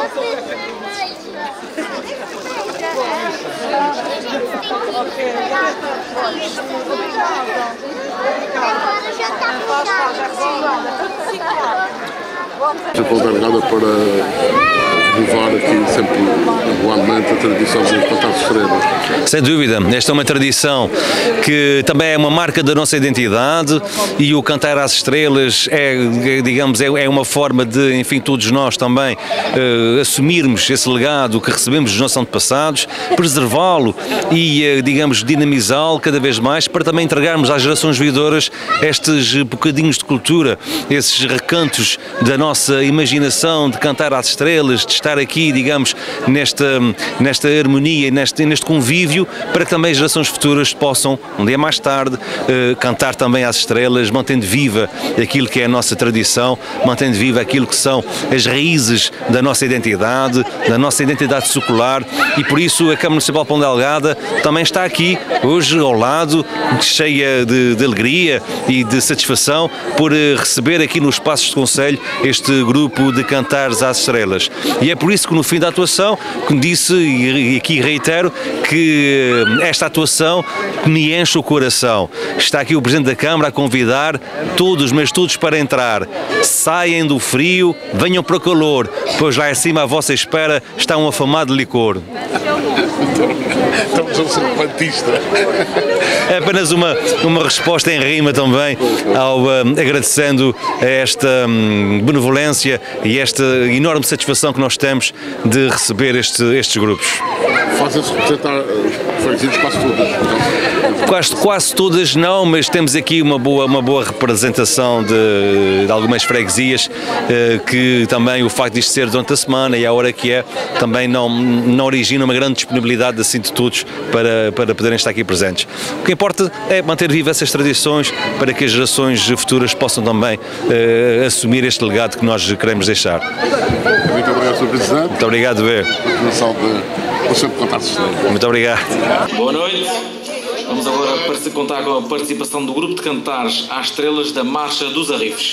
Já estou delegada para levar aqui sempre regularmente a tradição dos cantares de estrelas. Sem dúvida, esta é uma tradição que também é uma marca da nossa identidade e o cantar às estrelas digamos, é uma forma de, enfim, todos nós também assumirmos esse legado que recebemos dos nossos antepassados, preservá-lo e, digamos, dinamizá-lo cada vez mais para também entregarmos às gerações vindoras estes bocadinhos de cultura, esses recantos da nossa imaginação de cantar às estrelas, de estar aqui, digamos, nesta harmonia e neste convívio, para que também gerações futuras possam, um dia mais tarde, cantar também às estrelas, mantendo viva aquilo que é a nossa tradição, mantendo viva aquilo que são as raízes da nossa identidade secular, e por isso a Câmara Municipal de Ponta Delgada também está aqui hoje ao lado, cheia de alegria e de satisfação por receber aqui nos Passos de Concelho este grupo de cantares às estrelas. E é por isso que no fim da atuação, como disse e aqui reitero, que esta atuação me enche o coração. Está aqui o Presidente da Câmara a convidar todos, mas todos para entrar. Saiam do frio, venham para o calor, pois lá em cima à vossa espera está um afamado licor. Estamos a ser pantista. É apenas uma resposta em rima também, agradecendo a esta benevolência e esta enorme satisfação que nós temos de receber estes grupos. Fazem-se representar freguesias Quase todas não, mas temos aqui uma boa representação de algumas freguesias, que também o facto de isto ser durante a semana e a hora que é, também não origina uma grande disponibilidade assim, de todos para poderem estar aqui presentes. O que importa é manter vivas essas tradições para que as gerações futuras possam também assumir este legado que nós queremos deixar. Muito obrigado, Sr. Presidente. Muito obrigado, B. Muito obrigado. Boa noite. Vamos agora contar com a participação do grupo de cantares às estrelas da Marcha dos Arrifes.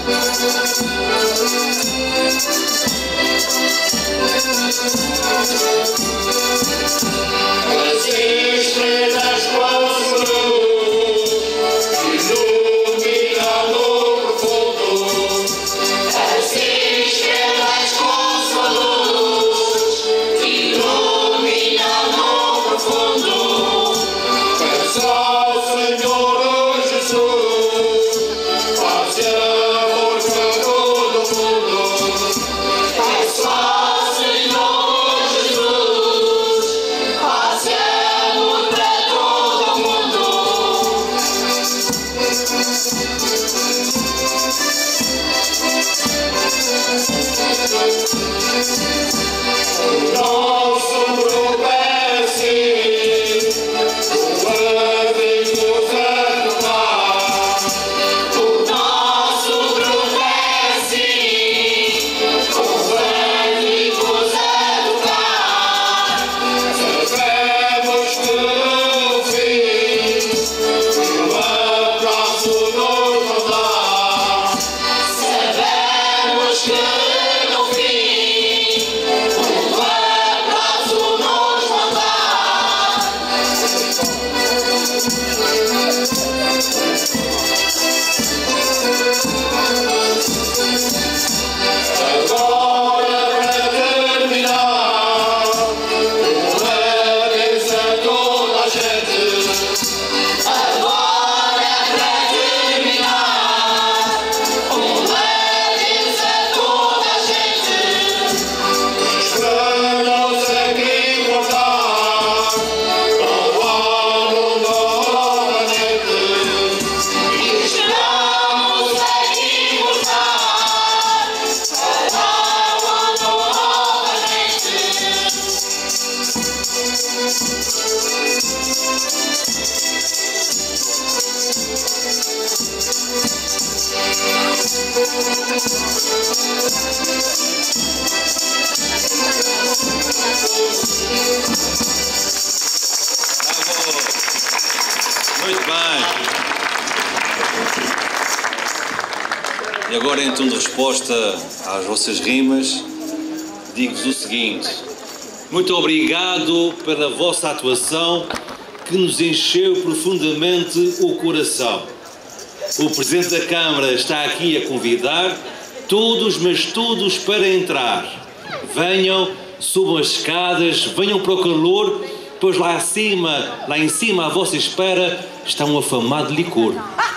Muito bem. E agora, em tom de resposta às vossas rimas, digo-vos o seguinte: muito obrigado pela vossa atuação, que nos encheu profundamente o coração. O Presidente da Câmara está aqui a convidar todos, mas todos, para entrar. Venham, subam as escadas, venham para o calor, pois lá em cima, à vossa espera, está um afamado licor.